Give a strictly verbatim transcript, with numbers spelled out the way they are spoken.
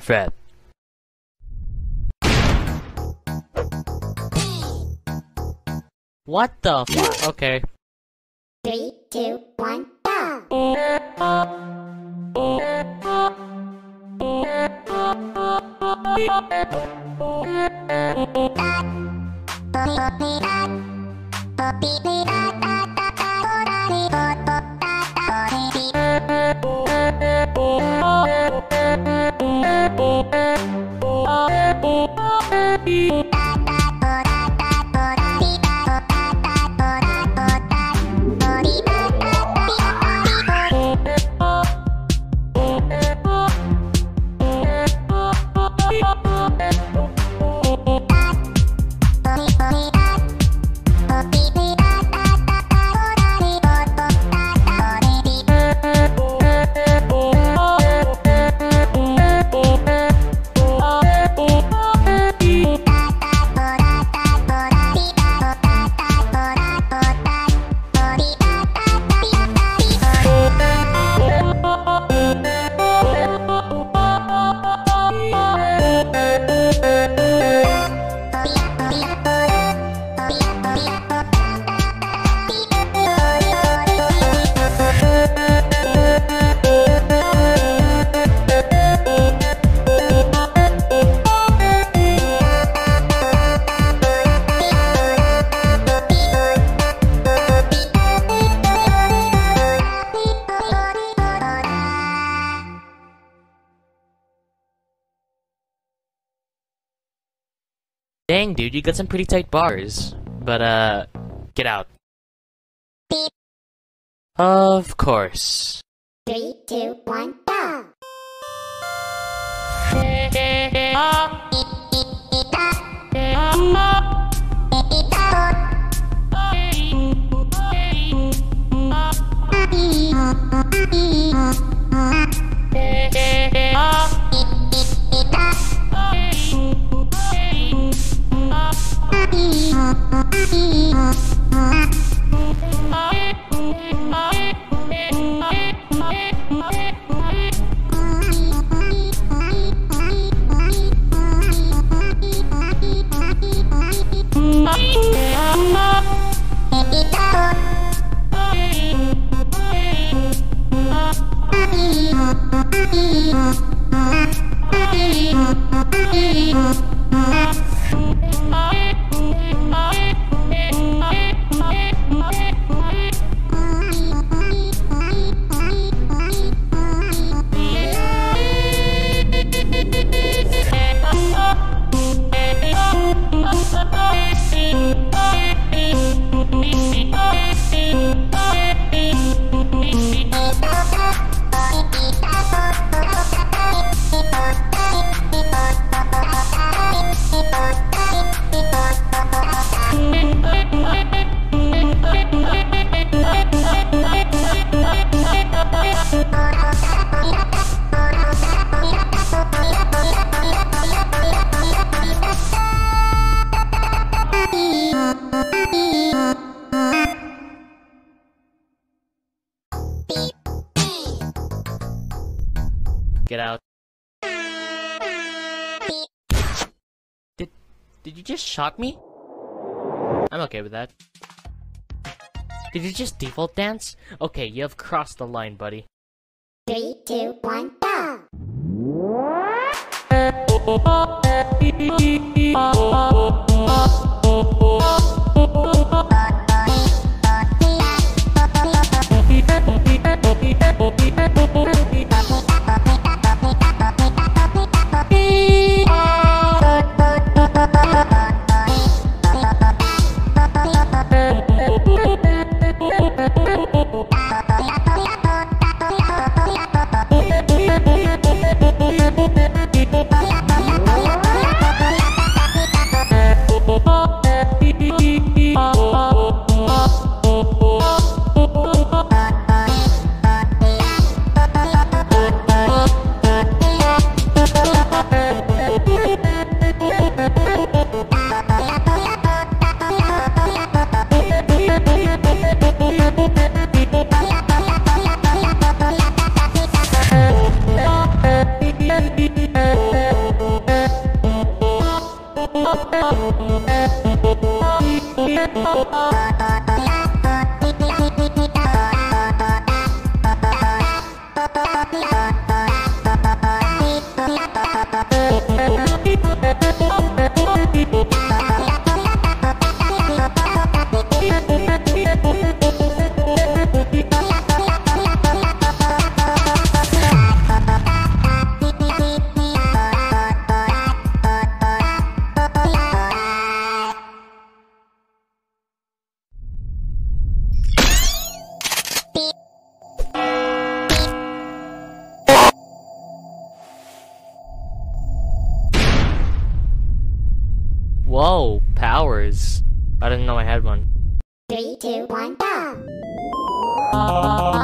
fat. What the f- okay. Three, two, one, go! Dang, dude, you got some pretty tight bars. But, uh, get out. Beep. Of course. Three, two, one, go! Get out. Did did you just shock me? I'm okay with that. Did you just default dance? Okay, you have crossed the line, buddy. Three, two, one, go! Oh, Whoa, powers. I didn't know I had one. Three, two, one, go!